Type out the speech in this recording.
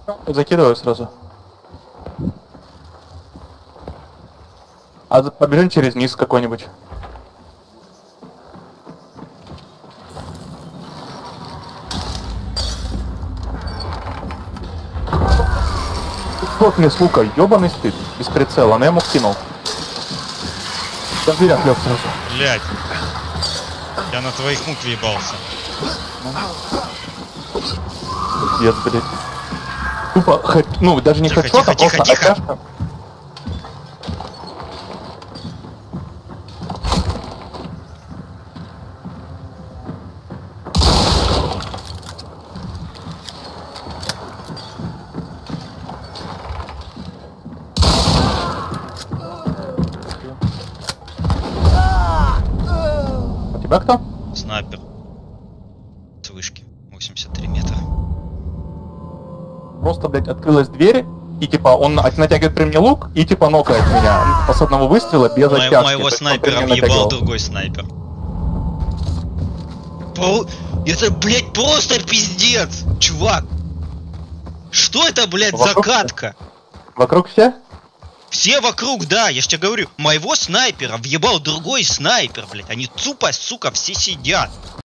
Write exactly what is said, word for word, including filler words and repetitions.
Закидываю сразу. А побежим через низ какой-нибудь. Вот мне с лука, ёбаный стыд, без прицела, но я ему кинул. Я в дверях лёг сразу. Блять. Я на твоих мук въебался. Пиздец, блядь. Тупо, х... ну даже не Тихо, хочу, тихо, а тихо, просто тихо. окашка. У тебя кто? Снайпер. С вышки. восемьдесят три метра. Просто, блядь, открылась дверь, и типа он от- натягивает при мне лук, и типа нокает меня. С одного выстрела без Мо- оттяжки. Моего То есть он при снайпера мне въебал натягивал. другой снайпер. Про- Это, блядь, просто пиздец! Чувак! Что это, блядь, за Вокруг- катка? Вокруг все? Все вокруг, да, я ж тебе говорю, моего снайпера въебал другой снайпер, блядь. Они тупо, сука, все сидят.